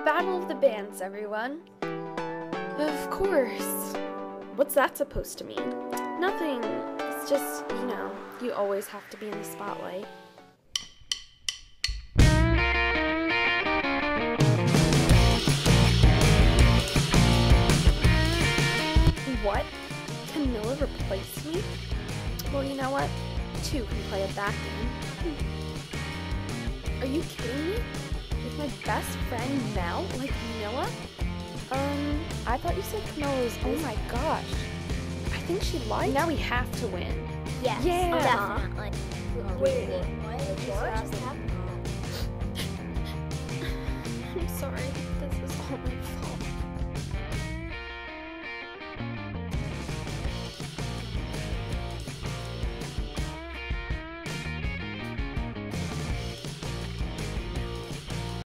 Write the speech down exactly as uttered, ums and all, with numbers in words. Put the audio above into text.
Battle of the Bands, everyone. Of course. What's that supposed to mean? Nothing. It's just, you know, you always have to be in the spotlight. What? Camilla replaced me? Well, you know what? Two can play a back game. Are you kidding me? With my best friend Mel? Like Camilla? Um, I thought you said Camilla was. Oh my gosh. I think she lied. Now we have to win. Yes, yeah. definitely. Wait, what? I'm sorry.